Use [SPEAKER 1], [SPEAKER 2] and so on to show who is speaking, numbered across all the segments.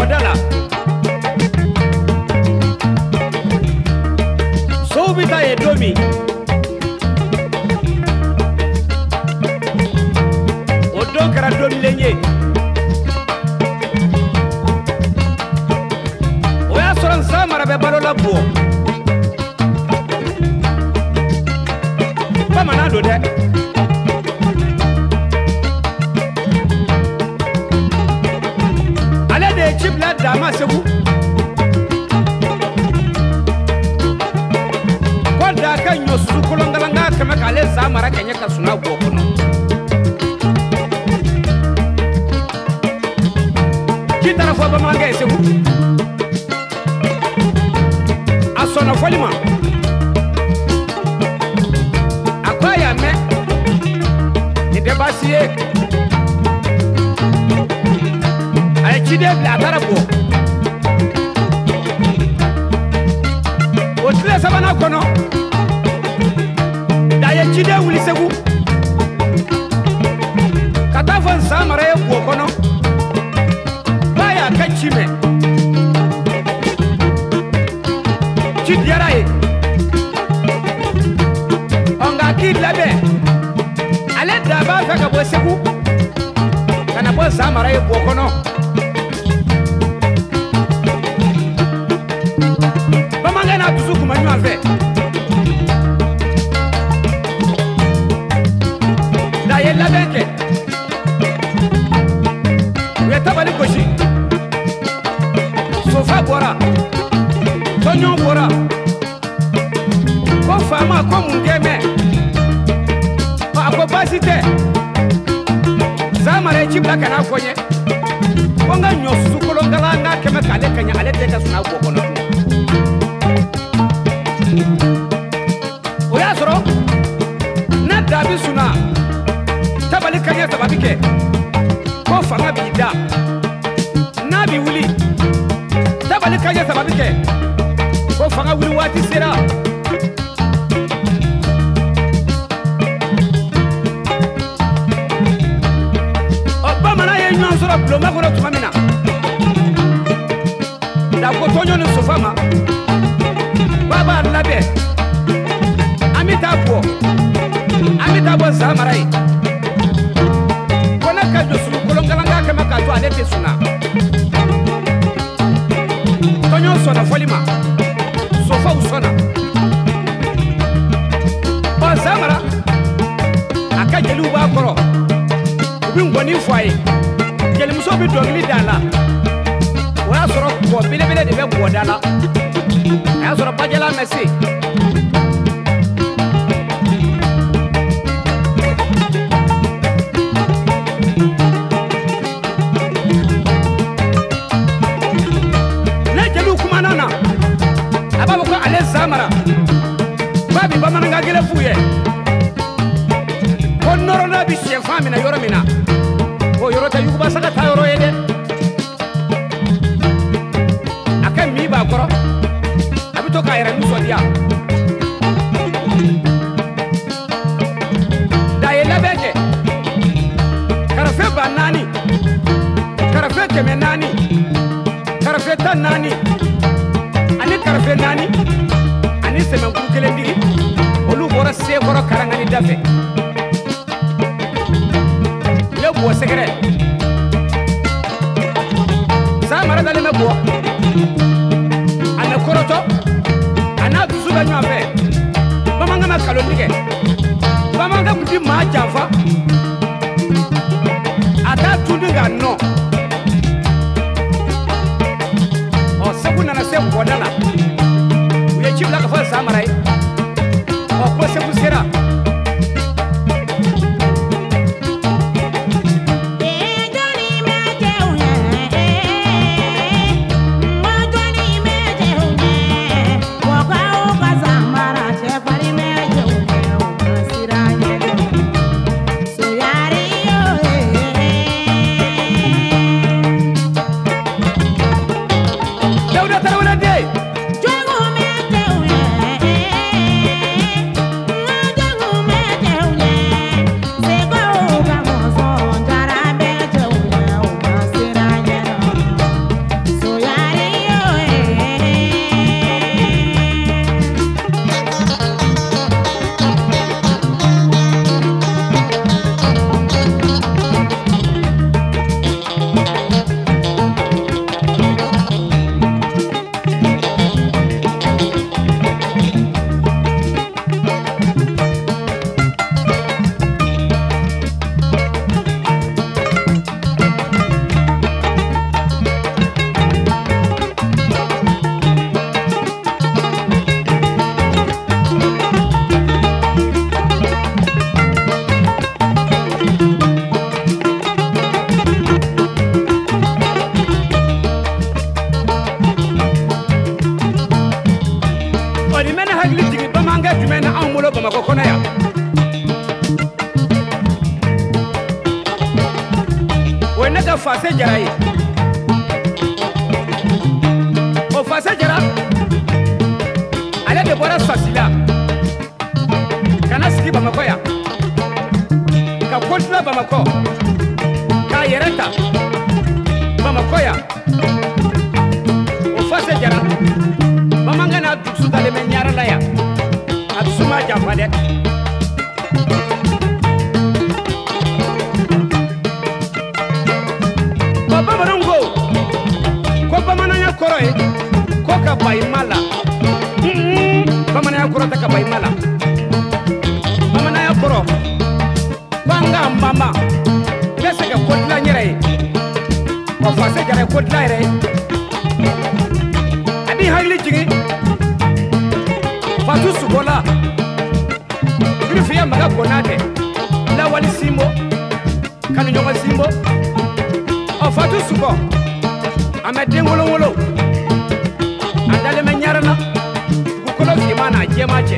[SPEAKER 1] bodala so bita ye domi odo kara domi lenye oya soran samara be balola buo pama na do de chip la dama sebu koda kan yo su kulongalanga kama kale zamara kenya ka suna gokono kitara fo ba manga sebu asona folima akwaya me ni debasiye chide bla tarabo otile sabana kono daye chide wuli segu katafan samare ko kono baya kachime chidiaraye onga kidlabe ale daba faka bo segu kana bo samare ko kono na tuzuku manyu alfe da yella benke weta bali koshi sofa bora tonyo bora ko fama ko mungeme ko basite zamare chibla kana konye konga nyosu kolongala nga keme kale kanya ale teka suna ko kono oya soro na dabi suna tabali kanya sababi ke ko fanga bida na bi wuli tabali kanya sababi ke ko fanga wuli wati sera oba mana ye nyon soro bloma ko tumamina da ko tonyo ni sofama baba labe amita bo zamarai kona ka jo suru kolongalanga kama ka to alete suna tonyo sona folima sofa usona bo zamara akajelu ba koro ubi ngoni fwaye jeli muso bi dogli dala wala soro ko bile bile de be bo dala ya soro bajela mesi zamara babi bamananga gele fuye konoro na bi shefa mina yoro mina o yoro ta yuba saka ta yoro yede akan mi ba koro abito ka yere mi sodia da yele beke karafe banani karafe kemenani karafe tanani ani karafe nani ani semen ku kelen digi olu bora se koro karangani dafe le bo sekere sa mara dale me bo ana koroto ana dusuba nyu afe bamanga ma kalo dige bamanga kuti ma jafa ata tudinga no o sekuna na se bodala chibla ka fa samarai o ko se busera
[SPEAKER 2] Hey!
[SPEAKER 1] Bamakɔ kɔnɔ yan o ye ne ka Fase Jara ye o Fase Jara ale de bɔra Sasi la ka na sigi Bamakɔ yan ka kotila Bamakɔ k'a yɛrɛ ta Bamakɔ yan o Fase Jara bamankɛ n'a dusu dalen bɛ Ɲare la yan a dusu ma janfa dɛ bamananw ko bamananya kɔrɔ ye ko ka ba i ma la bamananya kɔrɔ tɛ ka ba i ma la bamananya kɔrɔ k'an ka mama n bɛ se ka ko dilan n yɛrɛ ye wa Fase Jara ye ko dilan yɛrɛ ye a b'i hakili jigin Fatu Sukola Girifiya Maga Konate Lawali Simbo Kanuɲɔgɔn Simbo Fatu Suko a mɛ den wolowolo a dalen bɛ Ɲare la dugukolo finman n'a jɛman cɛ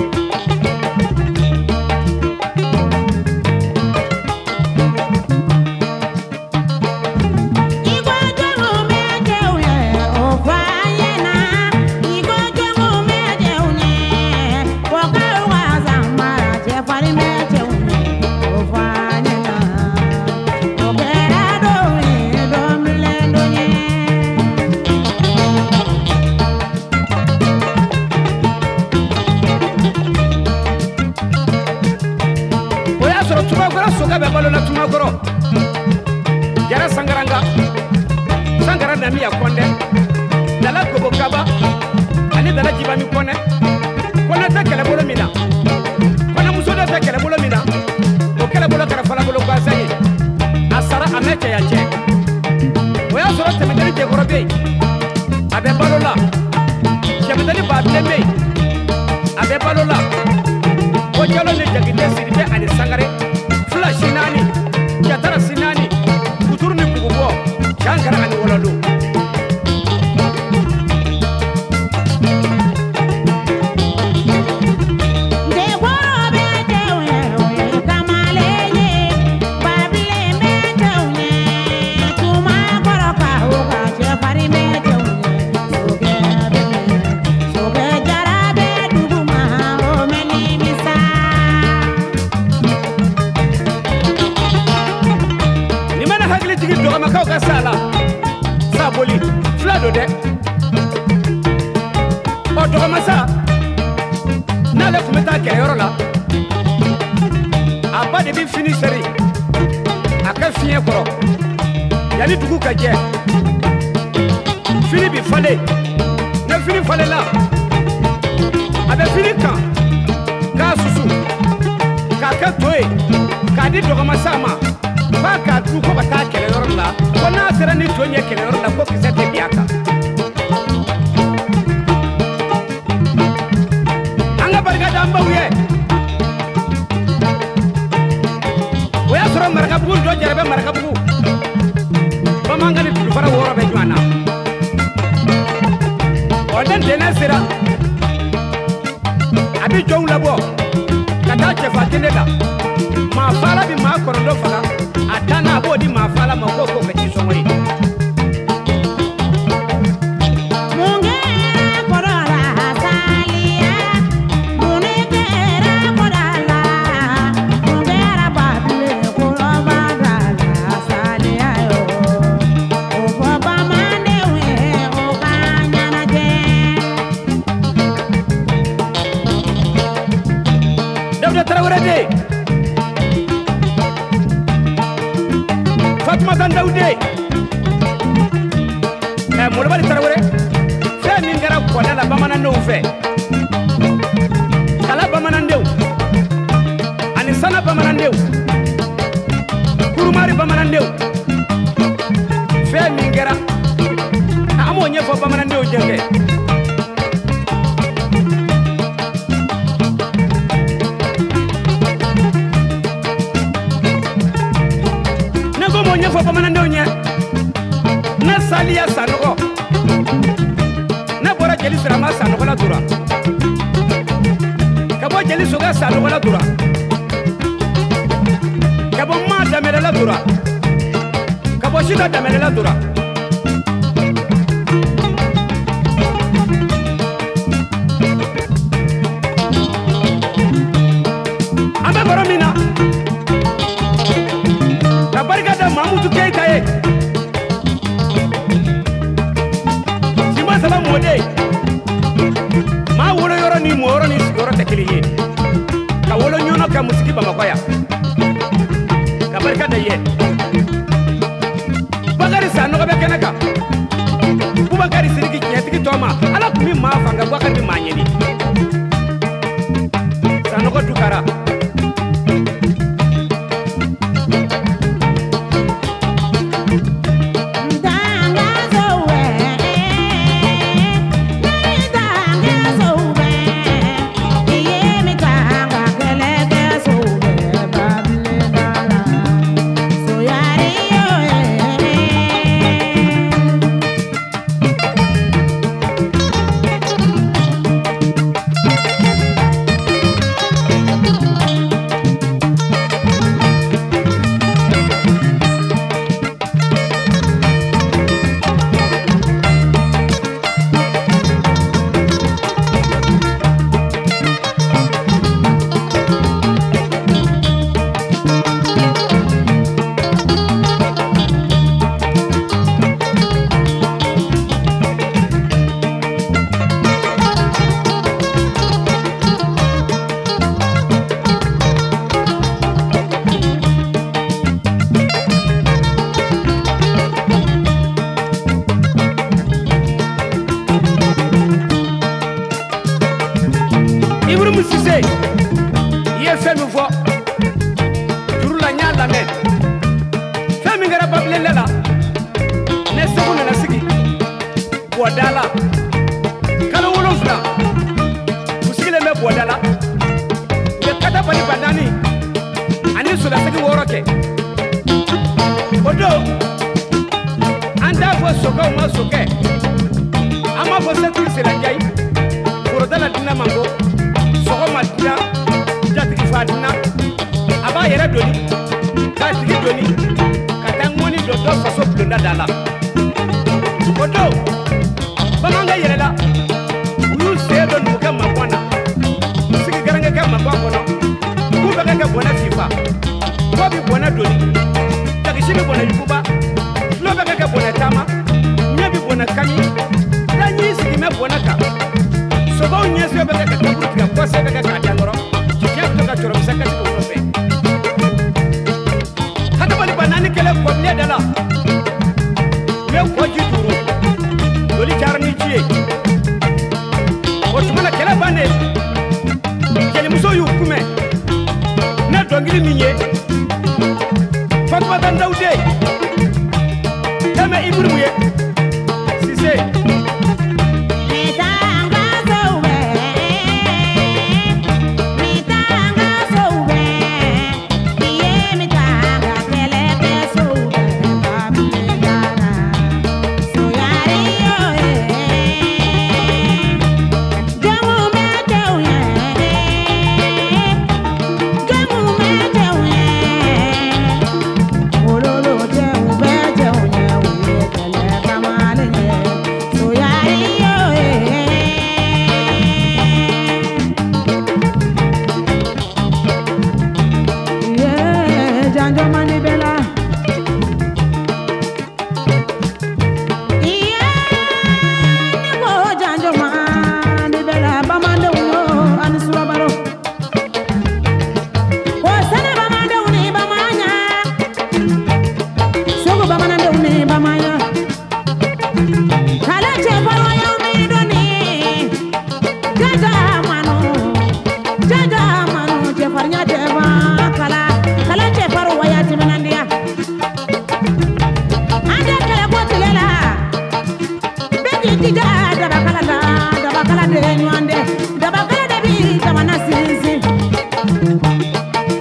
[SPEAKER 1] Tumakɔrɔ Jara Sangaranga Sangara Namiya Kɔnɛ Dala Gogo Kaba ani Dala Jibami Kɔnɛ Kɔnɛ tɛ kɛlɛbolo min na Kɔnɛmuso dɔ tɛ kɛlɛbolo min na o kɛlɛbolo kɛra falabolo gansan ye a sara a mɛ cɛya cɛ o y'a sɔrɔ Tɛmɛdeni Jɛkɔrɔ bɛ yen a bɛ balo la Tɛmɛdeni Babilen bɛ yen a bɛ balo la ko Jalo ni Jakite Sidibe ani Sangare Fula Sinani Jatara Sinani Kuturu ni Bugubɔ Jankara ani Wɔlɔdo dɔgɔmakaw ka sa la sa boli fila do dɛ ɔ dɔgɔmasa n'ale tun bɛ taa kɛlɛyɔrɔ la a ba de bɛ fini seri a ka fiɲɛ kɔrɔ yanni dugu ka jɛ fini bɛ falen ne fini falela a bɛ fini kan k'a susu k'a kɛ to ye k'a di dɔgɔmasa ma f'a k'a dun ko ka taa kɛlɛyɔrɔ la ko n'a sera ni to ɲɛ kɛlɛyɔrɔ la ko kisɛ tɛ bin a kan an ka barika da an baw ye o y'a sɔrɔ marakabugu dɔ jɛrɛ bɛ marakabugu bamanan ni tulufara 6 bɛ ɲɔgɔn na ɔ ne ntɛnɛn sera a bɛ jɔnw labɔ ka taa cɛfa kɛnɛ la maa faala bɛ maa 9 faga a dan n'a b'o di maa faala ma k'o k'o kɛ jisɔngɔ ye Dawuda Tarawele de Fatumata Dawude Molobali Tarawele fɛn min kɛra kɔda la bamanandenw fɛ kala bamanandenw ani sana bamanandenw kurumari bamanandenw fɛn min kɛra an b'o ɲɛfɔ bamanandenw jɛnkɛ ɲɛfɔ bamanandenw ɲɛ ne Saliya Sanɔgɔ ne bɔra Jeli Sirama Sanɔgɔ la tora ka bɔ jeli soga sa wala dura kabo ma damere la dura kabo shida damere la dura ambe boromina tabarika da Mamudu Keita ye sima sala mode ma wolo yoro ni mo yoro ni sigoro tekiliye ka wolo nyono ka musiki Bamako ya ka barika da ye Bakari Sano ka be kenaka Bakari Siriki nyetiki toma ala kumi ma fanga Bakari ma nyeni Sano ko dukara Bodala kala wolofla musigile me bodala ye kata bali banani ani sula sagi woroke odo anda fo soka ma soke ama fo setu silanjai borodala dina mango soko matina jatiki fadina aba yere doni ka tigi doni kata ngoni do do faso blonda dala odo Bamanga yerela ulu sebe nuke mabwana sigi garange ke mabwana kubeka ke bona fifa kobi bona doli takishimi bona yukuba lobeka ke bona tama nyebi bona kami danyi sigi me bona ka soba unyesi beka ke tabutika kwa sebe ke katangoro chikia kutoka choro misaka tika unope hata bali banani kele kwa mle dala we kwa jituru doli charni chie otumana kela bane kele muso yukume na dongili minye fatwa dan daude dama ibruye sise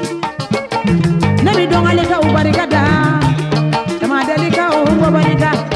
[SPEAKER 1] Nebi dongaleka ubarikada, tama delika o ubarika.